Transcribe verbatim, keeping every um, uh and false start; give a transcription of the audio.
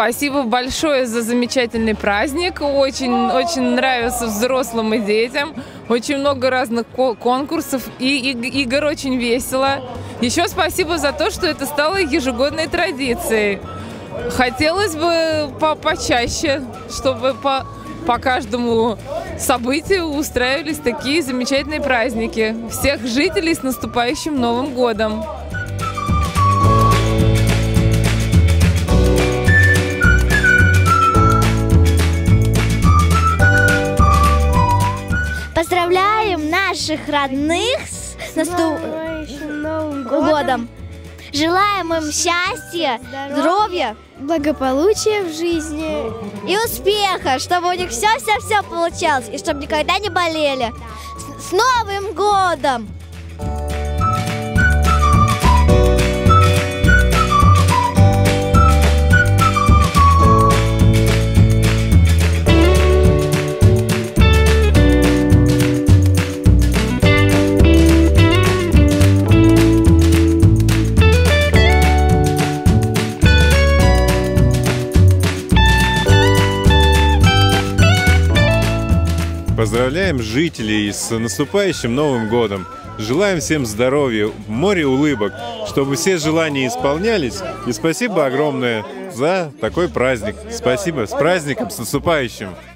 Спасибо большое за замечательный праздник. Очень, очень нравится взрослым и детям. Очень много разных конкурсов и игр, очень весело. Еще спасибо за то, что это стало ежегодной традицией. Хотелось бы по почаще, чтобы по, по каждому событию устраивались такие замечательные праздники. Всех жителей с наступающим Новым годом! Поздравляем наших родных с наступающим Новым годом! Желаем им счастья, здоровья, благополучия в жизни и успеха, чтобы у них все-все-все получалось, и чтобы никогда не болели. С, с Новым годом! Поздравляем жителей с наступающим Новым годом! Желаем всем здоровья, море улыбок, чтобы все желания исполнялись. И спасибо огромное за такой праздник. Спасибо, с праздником, с наступающим!